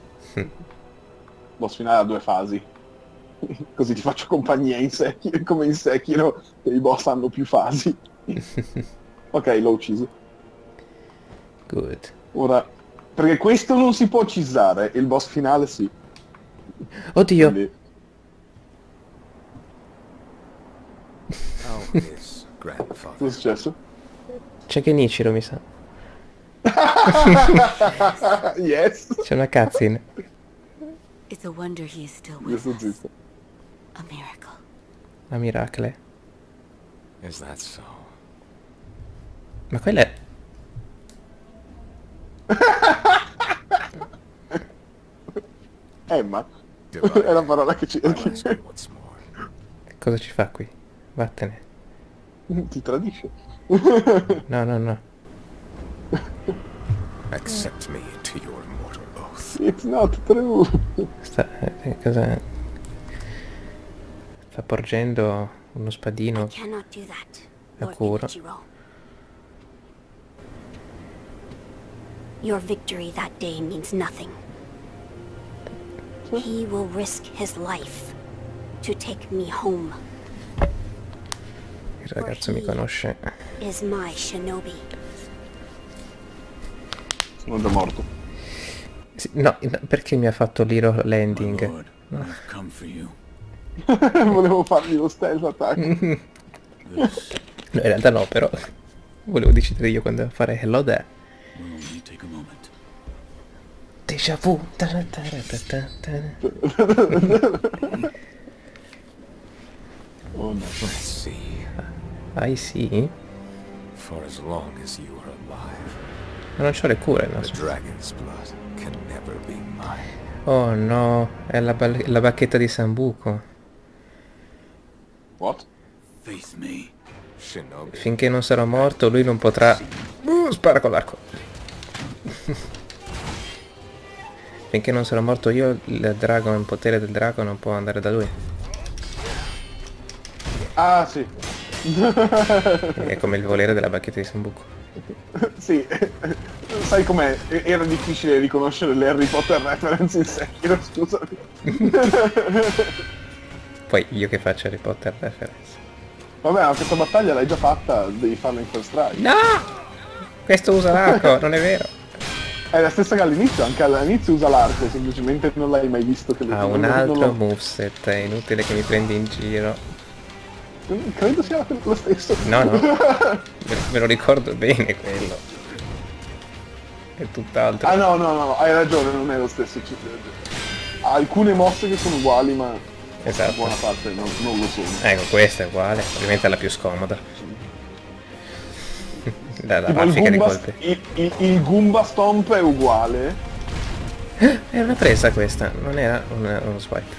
Boss finale ha due fasi. Così ti faccio compagnia in Sekiro, come in Sekiro, che i boss hanno più fasi. Ok, l'ho ucciso. Good. Ora, perché questo non si può uccisare, il boss finale sì. Oddio! Quindi- How is grandfather? Cosa è successo? C'è Genichiro, mi sa. Yes! C'è una cutscene. It's a wonder he is still Io with sto us. zitto. A miracle. A Miracle. Is that so? Ma quella è... Emma. Divine. È la parola che I'll ask cerchi. you once more. Cosa ci fa qui? Vattene. Ti tradisce. No, no, no. Accept me into your immortal oath. It's not true. Sta... eh, cosa... Sta porgendo uno I spadino. cannot do that, Lord Akura. Nichijou. Your victory that day means nothing. He will risk his life to take me home. Il ragazzo mi conosce. Is my shinobi. Sono già morto. Sì, no, no, perché mi ha fatto l'hero My landing? lord, I've come for you. Volevo fargli lo stealth attack. This No, in realtà no, però volevo decidere io quando fare hello there. will only take a moment. Déjà vu. Ta ta ta ta ta ta. Oh no. I see. I see. For as long as you are alive, Ma non c'ho le cure, no? The dragon's blood can never be mine. Oh no, è la, ba- la bacchetta di Sambuco. What? Faith me. Shinobi. Finché non sarò morto lui non potrà... Uh, spara con l'arco. Finché non sarò morto io, il drago, il potere del drago non può andare da lui. Ah, sì. È come il volere della bacchetta di Sambuco. Sì. Sai com'è? E- Era difficile riconoscere le Harry Potter reference in Sekiro, scusami. Poi io che faccio Harry Potter reference. Vabbè, ma questa battaglia l'hai già fatta, devi farla in first strike. No! Questo usa l'arco, non è vero. È la stessa che all'inizio, anche all'inizio usa l'arco, semplicemente non l'hai mai visto che Ha non- un non- non altro l'ho- moveset, è inutile che mi prendi in giro. Credo sia lo stesso. No, no, me, me lo ricordo bene quello. È tutt'altro. Ah no, no, no, hai ragione, non è lo stesso. Ci- Ha alcune mosse che sono uguali, ma Esatto. buona parte non, non lo sono. Ecco, questa è uguale, ovviamente è la più scomoda. La, la Tipo il raffica di Goomba, colpi. il, il, il Goomba Stomp è uguale. Era una presa questa, non era una- uno swipe.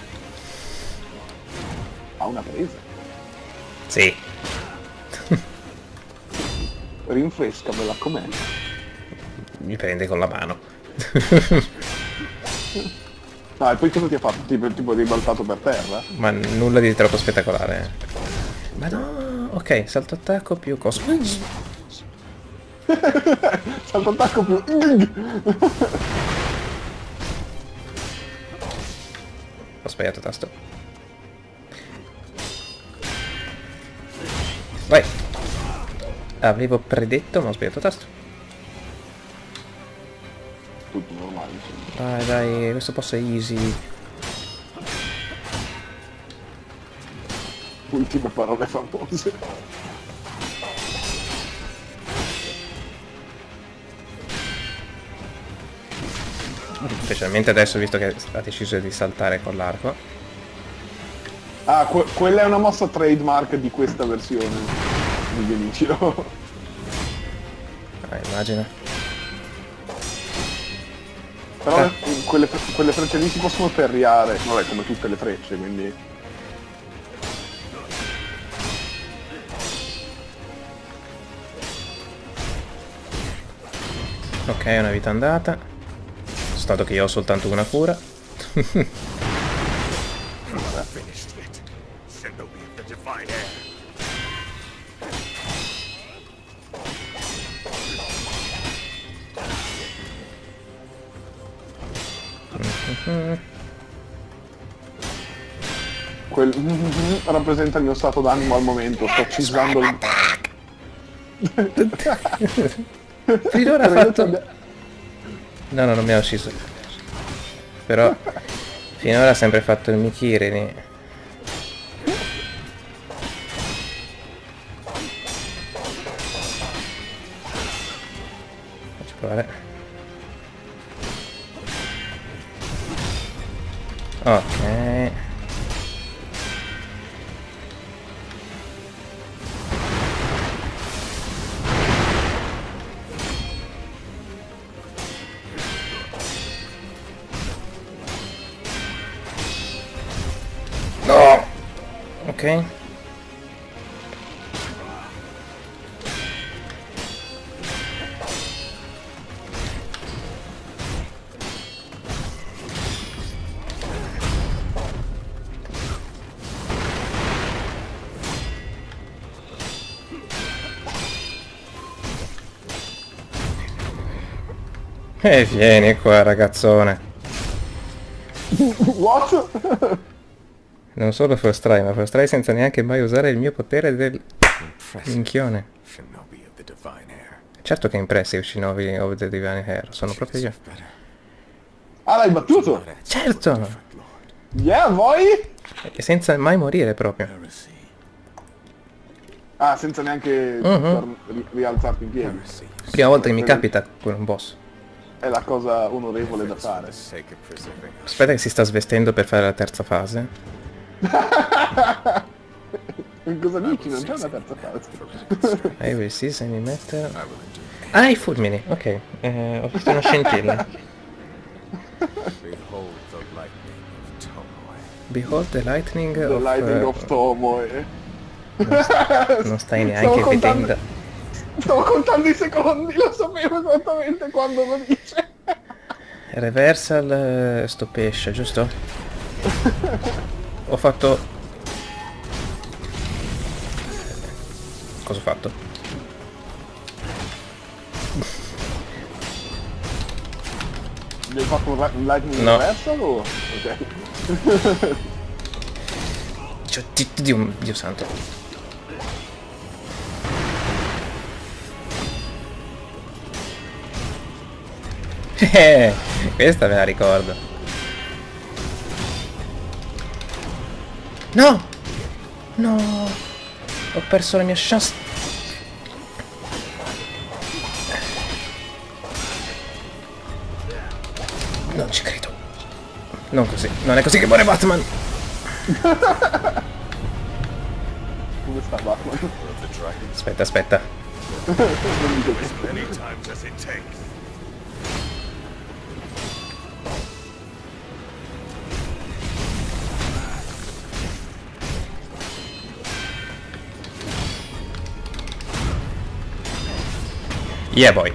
Ha una presa. Sì. Rinfrescamela com'è. Mi prende con la mano. No, e poi cosa ti ha fatto? Tipo, tipo ribaltato per terra? Ma nulla di troppo spettacolare. Ma no, ok, salto attacco più coso. Salto attacco più... Ho sbagliato tasto. Vai. Avevo predetto ma ho sbagliato tasto. Tutto normale, insomma. Dai dai, questo posto è easy. Ultime parole famose. Specialmente adesso visto che ha deciso di saltare con l'arco. Ah, que- quella è una mossa trademark di questa versione di Genichiro. Ah, immagina. Però Ah. eh, quelle, fre- quelle frecce lì si possono perriare. Vabbè, come tutte le frecce, quindi... Ok, una vita andata. Stato che io ho soltanto una cura. Finished it. Shinobi of the Divine Air. Quel rappresenta il mio stato d'animo al momento. Sto cisando il... Finora ha fatto... No, no, non mi ha ucciso. Però finora ha sempre fatto il Mikiri lì. Faccio provare. Ok. No! Ok. E vieni qua, ragazzone. What? Non solo first try, ma first try senza neanche mai usare il mio potere del Impressive. minchione. Shinobi of the Divine Air. Certo che impressive Shinobi of the Divine Hair, sono proprio io. Better. Ah, l'hai battuto? Not at Certo! Lord. Yeah, voi? E senza mai morire proprio. Heresy. Ah, senza neanche Mhm. far ri- rialzarti in piedi. Heresy. Prima volta che mi capita con un boss. È la cosa onorevole da For fare. the sake of preserving us. Aspetta che si sta svestendo per fare la terza fase. Cosa dici? Non c'è una terza fase. I will see se mi mette... I will do Ah, i fulmini, ok. Eh, ho visto una scintilla. Behold the lightning of Tomoe. Behold the lightning The of... Lightning eh, of Tomoe. non, st- non stai neanche Stavo contando- vedendo. Stavo contando i secondi, lo sapevo esattamente quando lo dice. Reversal, eh, sto pesce, giusto? Ho fatto... Cosa ho fatto? Gli hai fatto un, ra- un Lightning No. Reversal o? Ok. Cioè, di- Dio, Dio santo. Eh, questa me la ricordo. No! No! Ho perso la mia chance. Non ci credo. Non così. Non è così che muore Batman. Come sta Batman? Aspetta, aspetta. Non mi dico. Many times as it takes. Yeah boy.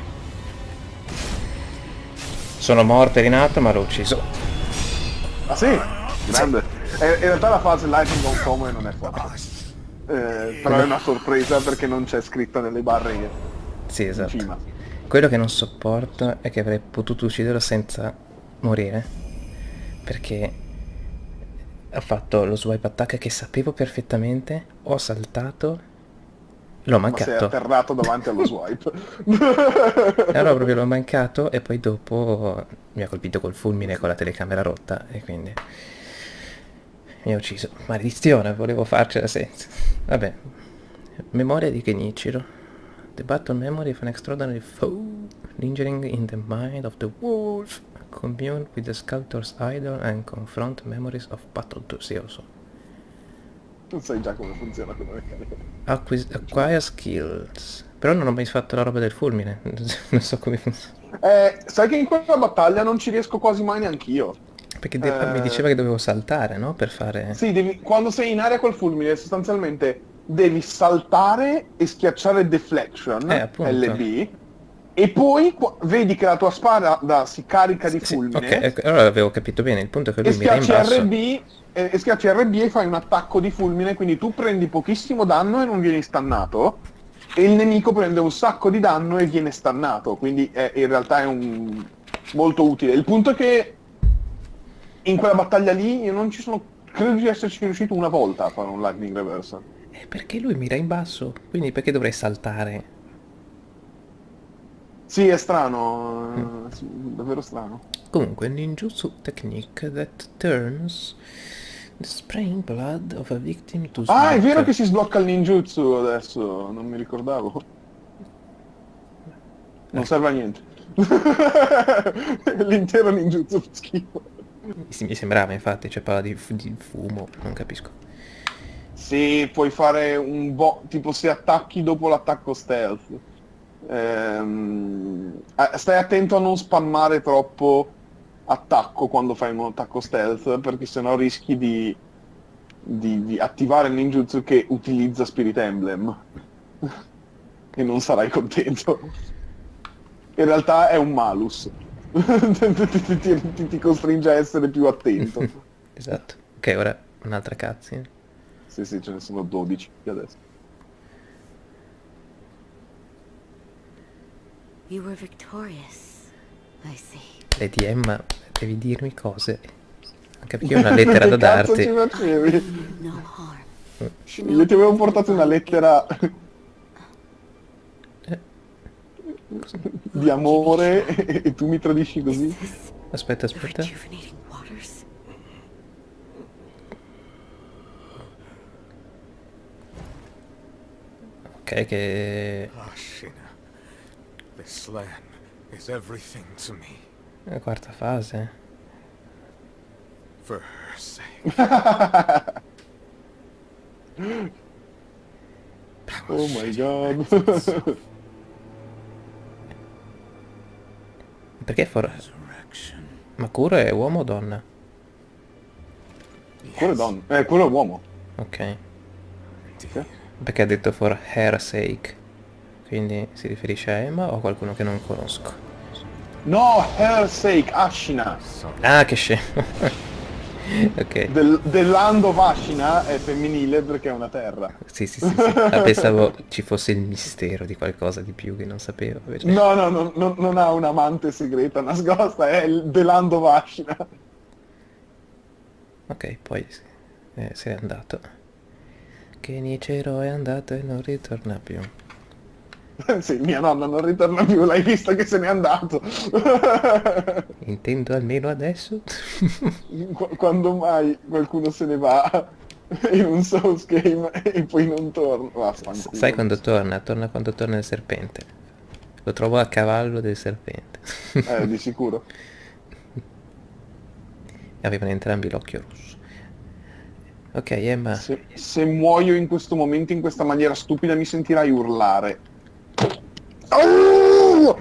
Sono morto e rinato ma l'ho ucciso. Ah sì? Grande. Eh, in realtà la fase Lightning of Tomoe non è facile. Eh, però è una sorpresa perché non c'è scritta nelle barre Sì, in esatto. cima. Quello che non sopporto è che avrei potuto ucciderlo senza morire. Perché ha fatto lo swipe attack che sapevo perfettamente, ho saltato, l'ho Ma sei mancato. atterrato davanti allo swipe. E allora proprio l'ho mancato e poi dopo mi ha colpito col fulmine con la telecamera rotta e quindi mi ha ucciso. Maledizione, volevo farcela senza. Vabbè. Memoria di Genichiro. The battle memory of an extraordinary foe, lingering in the mind of the wolf. Commune with the sculptor's idol and confront memories of battle to sì, lo so. Tu sai già come funziona quella meccanica. Acquis- acquire skills. Però non ho mai fatto la roba del fulmine. Non so come funziona. Eh, sai che in quella battaglia non ci riesco quasi mai neanch'io. Perché de- Eh. mi diceva che dovevo saltare, no? Per fare... Sì, devi, quando sei in aria col fulmine sostanzialmente devi saltare e schiacciare deflection, Eh, appunto. L B, e poi qu- vedi che la tua spada da- si carica di Sì, fulmine, ok, ecco, allora avevo capito bene. Il punto è che e lui mira in schiacci basso. R B, e, e schiacci R B e fai un attacco di fulmine, quindi tu prendi pochissimo danno e non vieni stannato, e il nemico prende un sacco di danno e viene stannato, quindi è- in realtà è un... molto utile. Il punto è che in quella battaglia lì io non ci sono... credo di esserci riuscito una volta a fare un lightning reversal. Eh, perché lui mira in basso, quindi perché dovrei saltare? Sì, è strano, eh, sì, davvero strano. Comunque, ninjutsu technique that turns the spraying blood of a victim to Ah, è smoke. vero che si sblocca il ninjutsu adesso, non mi ricordavo. Non serve a niente. L'intero ninjutsu fa schifo. Sì, mi sembrava, infatti, cioè parla di, fu- di fumo, non capisco. Sì, puoi fare un bo... tipo se attacchi dopo l'attacco stealth. Ehm, eh, Stai attento a non spammare troppo attacco quando fai un attacco stealth, perché sennò rischi di, di, di attivare il ninjutsu che utilizza Spirit Emblem. E non sarai contento. In realtà è un malus. ti, ti- ti- ti costringe a essere più attento. Esatto. Ok, ora un'altra cutscene. Sì, sì, ce ne sono dodici adesso. You were victorious. I see. Lady Emma, devi dirmi cose. Anche perché ho una lettera da Che cazzo darti. ci facevi? No harm. Io Shinobu ti avevo portato una lettera di amore e, e tu mi tradisci così? Aspetta, the aspetta. rejuvenating waters. Ok, che... Ashina, this land is everything to me. La quarta fase. For her sake. Oh my god. Perché for... Ma Kuro è uomo o donna? Quello è donna. Eh, quello è uomo. Ok. Sì. Perché ha detto for her sake. Quindi si riferisce a Emma o a qualcuno che non conosco? No, her sake, Ashina. Ah, che scemo. Ok. Del, del land of Ashina è femminile perché è una terra. Sì, sì, sì, sì. Ah, pensavo ci fosse il mistero di qualcosa di più che non sapevo. Invece... No, no, no, no, non ha un'amante segreta nascosta, è il The Land of Ashina. Ok, poi eh, se n'è andato. Che Nicero è andato e non ritorna più. Sì, mia nonna non ritorna più, l'hai visto che se n'è andato. Intendo almeno adesso. Qu- Quando mai qualcuno se ne va in un Souls game e poi non torna? Vaffanculo. Sai quando torna? Torna quando torna il serpente. Lo trovo a cavallo del serpente. Eh, di sicuro. Avevano entrambi l'occhio rosso. Ok, Emma. Se, se muoio in questo momento in questa maniera stupida mi sentirai urlare. Oh!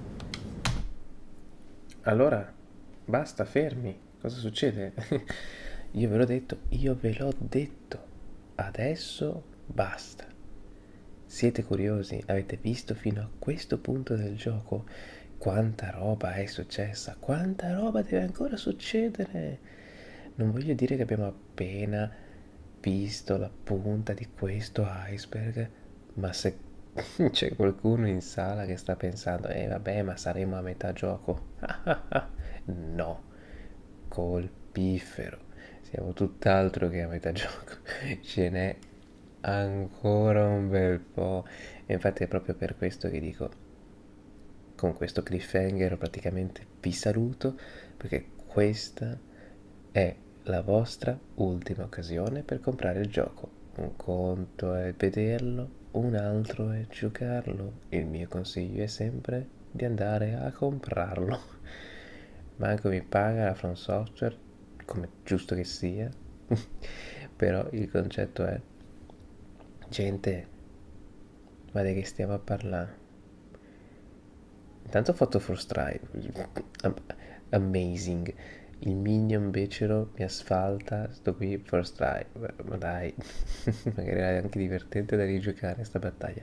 Allora, basta, fermi. Cosa succede? Io ve l'ho detto, io ve l'ho detto. Adesso basta. Siete curiosi? Avete visto fino a questo punto del gioco quanta roba è successa? Quanta roba deve ancora succedere? Non voglio dire che abbiamo appena visto la punta di questo iceberg, ma se c'è qualcuno in sala che sta pensando, eh vabbè, ma saremo a metà gioco. No, colpifero. Siamo tutt'altro che a metà gioco. Ce n'è ancora un bel po'. E infatti è proprio per questo che dico, con questo cliffhanger praticamente vi saluto, perché questa è la vostra ultima occasione per comprare il gioco. Un conto è vederlo, un altro è giocarlo. Il mio consiglio è sempre di andare a comprarlo. Manco mi paga la From Software, come giusto che sia. Però il concetto è, gente, ma di che stiamo a parlare? Intanto ho fatto First Try, amazing. Il minion becero mi asfalta, sto qui First Try. Ma dai, magari è anche divertente da rigiocare sta battaglia.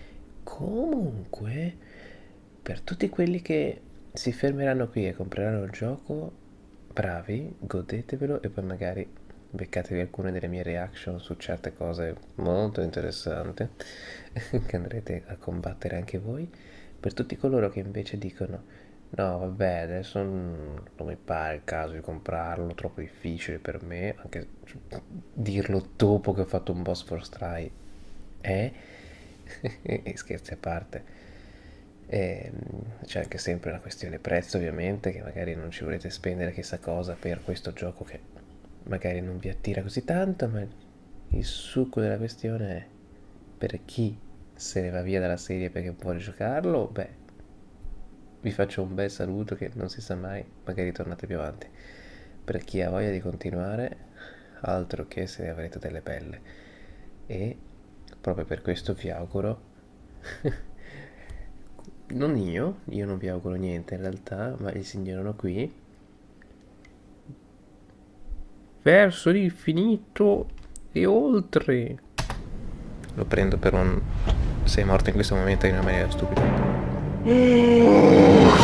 Comunque, per tutti quelli che si fermeranno qui e compreranno il gioco, bravi, godetevelo e poi magari beccatevi alcune delle mie reaction su certe cose molto interessanti che andrete a combattere anche voi. Per tutti coloro che invece dicono no vabbè adesso non mi pare il caso di comprarlo, troppo difficile per me, anche dirlo dopo che ho fatto un boss first try è e scherzi a parte, e c'è anche sempre una questione prezzo ovviamente, che magari non ci volete spendere chissà cosa per questo gioco che magari non vi attira così tanto, ma il succo della questione è per chi se ne va via dalla serie perché vuole giocarlo, beh, vi faccio un bel saluto che non si sa mai, magari tornate più avanti. Per chi ha voglia di continuare, altro che se ne avrete delle belle. E proprio per questo vi auguro, non io, io non vi auguro niente in realtà, ma il signorino qui, verso l'infinito e oltre. Lo prendo per un... sei morto in questo momento in una maniera stupida.